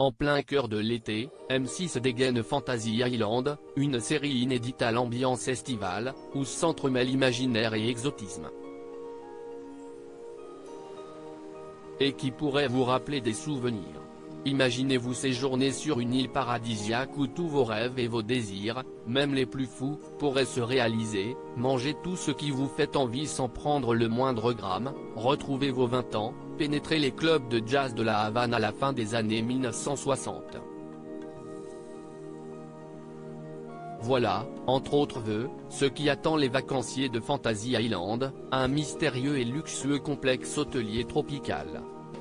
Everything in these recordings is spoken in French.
En plein cœur de l'été, M6 dégaine Fantasy Island, une série inédite à l'ambiance estivale, où s'entremêlent imaginaire et exotisme. Et qui pourrait vous rappeler des souvenirs. Imaginez-vous séjourner sur une île paradisiaque où tous vos rêves et vos désirs, même les plus fous, pourraient se réaliser, manger tout ce qui vous fait envie sans prendre le moindre gramme, retrouver vos 20 ans, pénétrer les clubs de jazz de la Havane à la fin des années 1960. Voilà, entre autres vœux, ce qui attend les vacanciers de Fantasy Island, un mystérieux et luxueux complexe hôtelier tropical.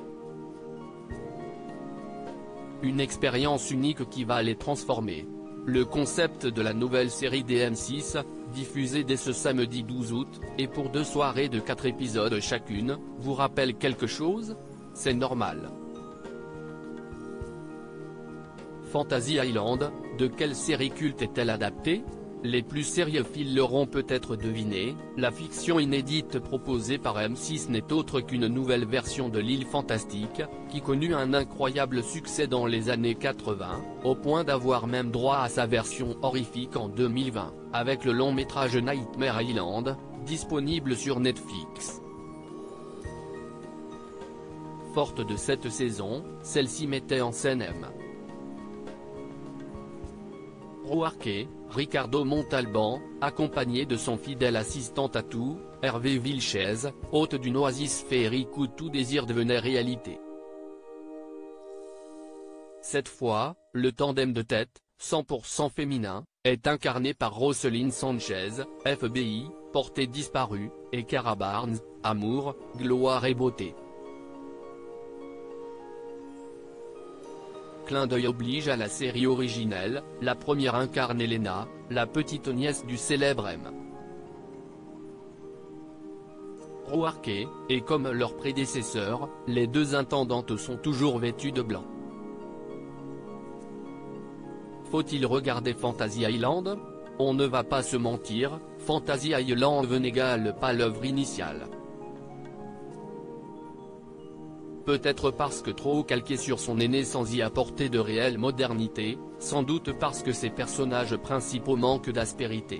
Une expérience unique qui va les transformer. Le concept de la nouvelle série des M6, diffusée dès ce samedi 12 août, et pour 2 soirées de 4 épisodes chacune, vous rappelle quelque chose? C'est normal. Fantasy Island, de quelle série culte est-elle adaptée? Les plus sérieux-philes l'auront peut-être deviné, la fiction inédite proposée par M6 n'est autre qu'une nouvelle version de l'île fantastique, qui connut un incroyable succès dans les années 80, au point d'avoir même droit à sa version horrifique en 2020, avec le long métrage Nightmare Island, disponible sur Netflix. Forte de cette saison, celle-ci mettait en scène M. Roark, Ricardo Montalban, accompagné de son fidèle assistant à tout, Hervé Vilches, hôte d'une oasis féerique où tout désir devenait réalité. Cette fois, le tandem de tête, 100% féminin, est incarné par Roseline Sanchez, FBI, portée disparue, et Cara Barnes, amour, gloire et beauté. Clin d'œil oblige à la série originelle, la première incarne Elena, la petite nièce du célèbre M. Roark, et comme leurs prédécesseurs, les deux intendantes sont toujours vêtues de blanc. Faut-il regarder Fantasy Island? On ne va pas se mentir, Fantasy Island n'égale pas l'œuvre initiale. Peut-être parce que trop calqué sur son aîné sans y apporter de réelle modernité, sans doute parce que ses personnages principaux manquent d'aspérité.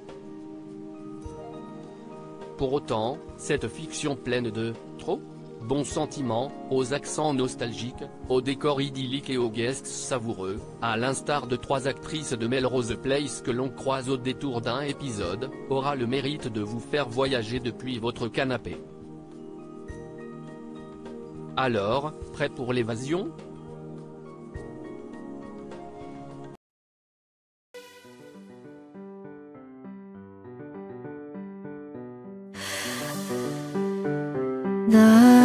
Pour autant, cette fiction pleine de « trop » bons sentiments, aux accents nostalgiques, aux décors idylliques et aux guests savoureux, à l'instar de 3 actrices de Melrose Place que l'on croise au détour d'un épisode, aura le mérite de vous faire voyager depuis votre canapé. Alors, prêt pour l'évasion? 나